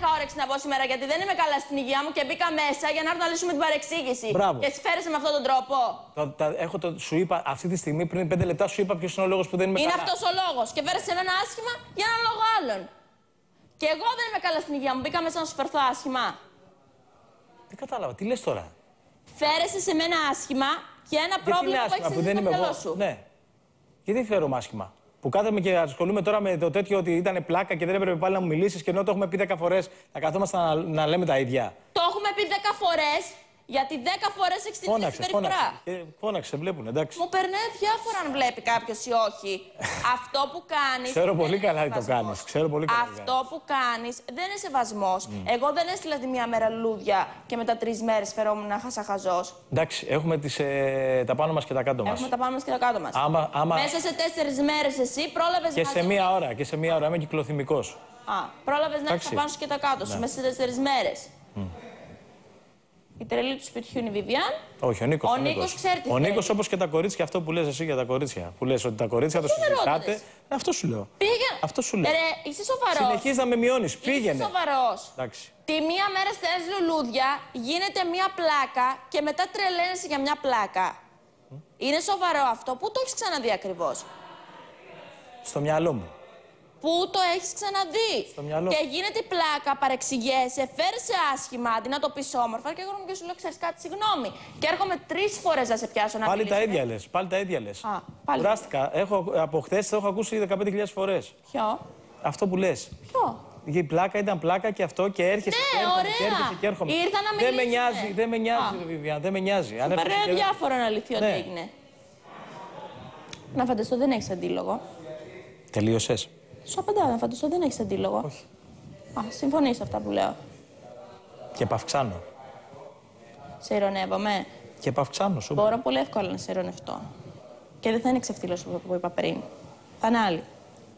είχα όρεξη να μπω σήμερα γιατί δεν είμαι καλά στην υγεία μου και μπήκα μέσα για να έρθω να λύσουμε την παρεξήγηση. Μπράβο. Και εσύ φέρεσαι με αυτόν τον τρόπο. Σου είπα αυτή τη στιγμή πριν 5 λεπτά, σου είπα ποιος είναι ο λόγος που δεν είμαι καλά. Είναι αυτός ο λόγος. Και φέρεσαι εμένα άσχημα για έναν λόγο άλλον. Και εγώ δεν είμαι καλά στην υγεία μου. Μπήκα μέσα να σου φερθώ άσχημα. Δεν κατάλαβα. Τι λες τώρα. Φέρεσαι σε μένα άσχημα για ένα πρόβλημα που έχεις εσύ στο μυαλό σου. Ναι. Γιατί δεν φέρομαι άσχημα. Που κάθομαι και ασχολούμαι τώρα με το τέτοιο ότι ήταν πλάκα και δεν έπρεπε πάλι να μου μιλήσεις και ενώ το έχουμε πει 10 φορές να καθόμαστε να λέμε τα ίδια. Το έχουμε πει 10 φορές, γιατί 10 φορές έχεις την ίδια συμπεριφορά. Φώναξε, βλέπουν, εντάξει. Μου περνάει διάφορα αν βλέπει κάποιος ή όχι. Αυτό που κάνεις. Ξέρω πολύ καλά τι το κάνεις. Αυτό που κάνεις δεν είναι σεβασμός. Εγώ δεν έστειλα τη μία μέρα λουλούδια και μετά 3 μέρες φερόμουν να χασαχαζός. Εντάξει, έχουμε τα πάνω μας και τα κάτω μας. Έχουμε τα πάνω μας και τα κάτω μας. Μέσα σε 4 μέρες εσύ πρόλαβες και σε μία ώρα. Και σε μία ώρα. Είμαι κυκλοθυμικός. Πρόλαβες να έχεις τα πάνω σου και τα κάτω σου μέσα σε 4 μέρες. Η τρελή του σπιτιού είναι η Βιβιάν. Όχι, ο Νίκος. Ο Νίκος ξέρει τι. Ο Νίκος, όπως και τα κορίτσια, αυτό που λες εσύ για τα κορίτσια. Που λες ότι τα κορίτσια το συζητάτε. Αυτό σου λέω. Πήγαινε. Αυτό σου λέω. Είσαι σοβαρός. Συνεχίζεις να με μειώνεις. Πήγαινε. Είσαι σοβαρός. Εντάξει. Τη μία μέρα στέλνεις λουλούδια, γίνεται μία πλάκα και μετά τρελαίνεσαι για μια πλάκα. Είναι σοβαρό αυτό. Πού το έχεις ξαναδεί ακριβώς? Στο μυαλό μου. Πού το έχεις ξαναδεί? Στο μυαλό. Και γίνεται πλάκα, παρεξηγέσαι, φέρεσαι άσχημα αντί να το πεις όμορφα και εγώ και σου λέω: ξέρεις κάτι, συγγνώμη. Και έρχομαι 3 φορές να σε πιάσω να πάλι μιλήσουμε. τα ίδια λες. Πάλι τα ίδια λες. Πάλι. Κουράστηκα. Από χθες το έχω ακούσει 15.000 φορές. Ποιο? Αυτό που λες. Ποιο? Η πλάκα ήταν πλάκα και αυτό και έρχεσαι Ναι, και έρχομαι, ωραία. και έρχεσαι και έρχομαι. Ήρθα να δεν με μιλήσουμε. νοιάζει, δεν με νοιάζει, Βιβιάν, δεν με νοιάζει. Περνάει διάφορα να λυθεί ό,τι Ναι. έγινε. Να φανταστώ δεν έχεις αντίλογο. Τελείωσες. Σου απαντάω, να φανταστώ δεν έχεις αντίλογο. Όχι. Συμφωνείς αυτά που λέω. Και παυξάνω. Σε ειρωνεύομαι. Και παυξάνω, σου. Μπορώ πολύ εύκολα να σε ειρωνευτώ. Και δεν θα είναι ξεφτύλος αυτό που είπα πριν. Θα είναι άλλοι.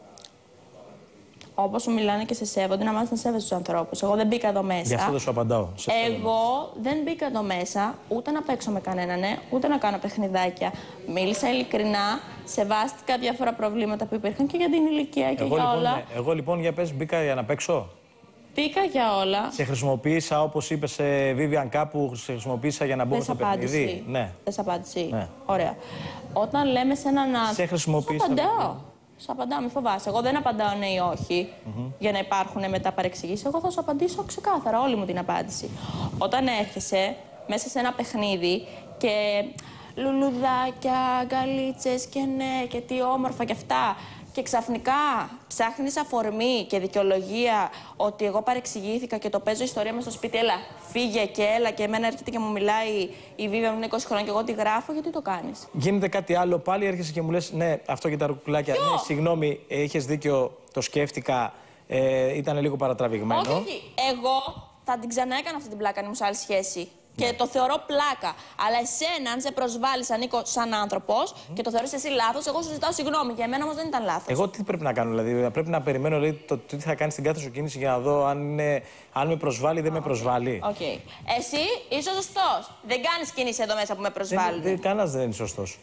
Όπως σου μιλάνε και σε σέβονται, να μάθεις να σέβεσαι τους ανθρώπους. Εγώ δεν μπήκα εδώ μέσα. Γι' αυτό δεν σου απαντάω. Εγώ δεν μπήκα εδώ μέσα ούτε να παίξω με κανέναν, ούτε να κάνω παιχνιδάκια. Μίλησα ειλικρινά, σεβάστηκα διάφορα προβλήματα που υπήρχαν και για την ηλικία και για όλα. Εγώ λοιπόν, για πες, μπήκα για να παίξω. Μπήκα για όλα. Σε χρησιμοποίησα, όπως είπες, Vivian, κάπου σε χρησιμοποίησα για να μπούμε στο παιχνίδι. Ναι. Θες απάντηση. Ναι. Ωραία. Όταν λέμε σε έναν άνθρωπο. Σε χρησιμοποίησα. Σου απαντάω. Σου απαντάω, μη φοβάσαι. Εγώ δεν απαντάω ναι ή όχι για να υπάρχουν μετά παρεξηγήσεις. Εγώ θα σου απαντήσω ξεκάθαρα όλη μου την απάντηση. Όταν έρχεσαι μέσα σε ένα παιχνίδι και λουλουδάκια, αγκαλίτσες και ναι και τι όμορφα και αυτά. Και ξαφνικά ψάχνεις αφορμή και δικαιολογία ότι εγώ παρεξηγήθηκα και το παίζω ιστορία μες στο σπίτι. Έλα, φύγε και έλα και εμένα έρχεται και μου μιλάει η Βίβια μου είναι 20 χρόνια και εγώ τη γράφω. Γιατί το κάνεις? Γίνεται κάτι άλλο, πάλι έρχεσαι και μου λες ναι, αυτό για τα ρουκουλάκια. Ναι, συγγνώμη, είχες δίκιο, το σκέφτηκα, ήταν λίγο παρατραβηγμένο. Όχι, εγώ θα την ξαναέκανα αυτή την πλάκα αν ήμουν σε άλλη σχέση. Και το θεωρώ πλάκα. Αλλά εσένα, αν σε προσβάλλεις, ανήκω σαν άνθρωπος και το θεωρείς εσύ λάθος, εγώ σου ζητάω συγγνώμη. Για εμένα όμως δεν ήταν λάθος. Εγώ τι πρέπει να κάνω, δηλαδή, πρέπει να περιμένω δηλαδή, το τι θα κάνει στην κάθε σου κίνηση για να δω αν με προσβάλλει ή δεν με προσβάλλει. Okay. Εσύ είσαι σωστός. Δεν κάνεις κίνηση εδώ μέσα που με προσβάλλει. Κανένας δεν είναι σωστός.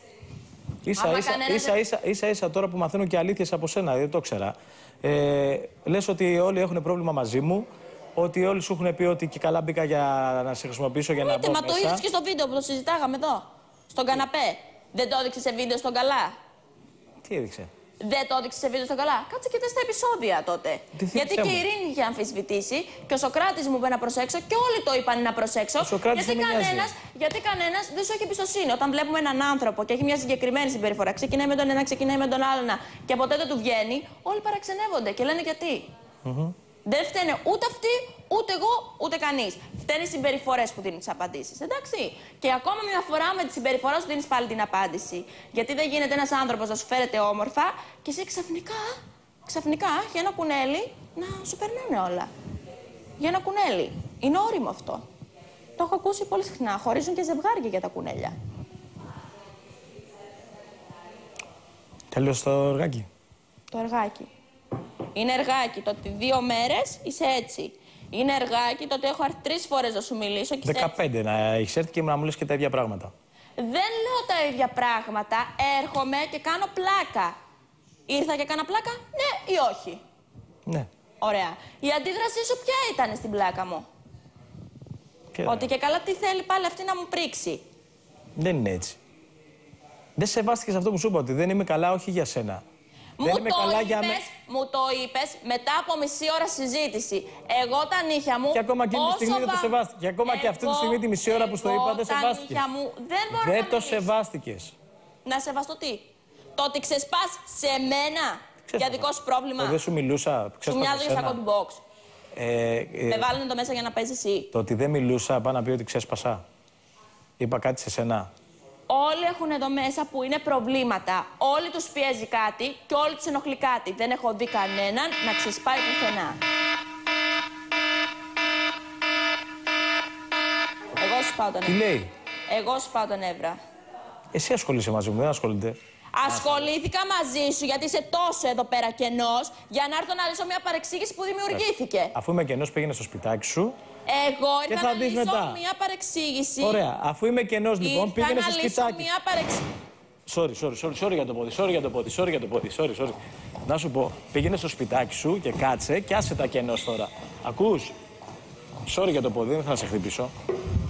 Ίσα-ίσα τώρα που μαθαίνω και αλήθειες από σένα, δεν το ήξερα. Λες ότι όλοι έχουν πρόβλημα μαζί μου. Ότι όλοι σου έχουν πει ότι και καλά μπήκα για να σε χρησιμοποιήσω για να μπω μέσα. Μα το είδες και στο βίντεο που το συζητάγαμε εδώ. Στον καναπέ. Δεν το έδειξε σε βίντεο στον καλά? Τι έδειξε? Δεν το έδειξε σε βίντεο στον καλά? Κάτσε και τα επεισόδια τότε. Γιατί και η Ειρήνη είχε αμφισβητήσει και ο Σωκράτης μου είπε να προσέξω και όλοι το είπαν να προσέξω. Γιατί κανένας δεν σου έχει εμπιστοσύνη. Όταν βλέπουμε έναν άνθρωπο και έχει μια συγκεκριμένη συμπεριφορά, ξεκινάει με τον ένα, ξεκινάει με τον άλλον και ποτέ δεν του βγαίνει, όλοι παραξενεύονται και λένε γιατί. Δεν φταίνε ούτε αυτοί, ούτε εγώ, ούτε κανείς. Φταίνε οι συμπεριφορές που δίνουν τις απαντήσεις. Εντάξει. Και ακόμα μια φορά με τη συμπεριφορά σου δίνεις πάλι την απάντηση. Γιατί δεν γίνεται ένας άνθρωπος να σου φέρεται όμορφα και εσύ ξαφνικά για ένα κουνέλι να σου περνάνε όλα. Για ένα κουνέλι. Είναι όριμο αυτό. Το έχω ακούσει πολύ συχνά. Χωρίζουν και ζευγάρια για τα κουνέλια. Τέλος το εργάκι. Το εργάκι. Είναι εργάκι το ότι 2 μέρες είσαι έτσι. Είναι εργάκι το ότι έχω έρθει 3 φορές να σου μιλήσω και 15 να έχεις έρθει και να μου λες και τα ίδια πράγματα. Δεν λέω τα ίδια πράγματα. Έρχομαι και κάνω πλάκα. Ήρθα και κάνα πλάκα, ναι ή όχι? Ναι. Ωραία. Η αντίδρασή σου ποια ήταν στην πλάκα μου? Ότι και καλά τι θέλει πάλι αυτή να μου πρίξει. Δεν είναι έτσι. Δεν σεβάστηκες αυτό που σου είπα, ότι δεν είμαι καλά όχι για σένα. Μου το είπες μετά από μισή ώρα συζήτηση. Εγώ τα νύχια μου. Και ακόμα εκείνη τη στιγμή δεν το σεβάστηκε. Και ακόμα και αυτή τη στιγμή τη μισή ώρα που στο είπα δεν σεβάστηκες. Δεν το σεβάστηκες. Να σεβαστώ τι? Το ότι ξεσπάς σε μένα για δικό σου πρόβλημα. Δεν σου μιλούσα. Σου μοιάζω για σακό του box. Με βάλουν εδώ μέσα για να παίζει εσύ. Το ότι δεν μιλούσα, πάω να πει ότι ξέσπασα. Είπα κάτι σε σένα. Όλοι έχουν εδώ μέσα που είναι προβλήματα. Όλοι τους πιέζει κάτι και όλοι τους ενοχλεί κάτι. Δεν έχω δει κανέναν να ξεσπάει πουθενά. Εγώ σου πάω τον νεύρα. Τι λέει? Εγώ σου πάω τον νεύρα. Εσύ ασχολείσαι μαζί μου, δεν ασχολείται. Ασχολήθηκα μαζί σου γιατί είσαι τόσο εδώ πέρα κενός για να έρθω να λύσω μια παρεξήγηση που δημιουργήθηκε. Αφού είμαι κενός, πήγαινε στο σπιτάκι σου. Εγώ ήρθα να λύσω μια παρεξήγηση. Ωραία. Αφού είμαι κενός, λοιπόν, πήγαινε στο σπιτάκι. Μια παρεξήγηση. Sorry για το πόδι. Να σου πω, πήγαινε στο σπιτάκι σου και κάτσε και άσε τα κενός τώρα. Ακούς? Sorry για το πόδι, δεν θα σε χτυπήσω.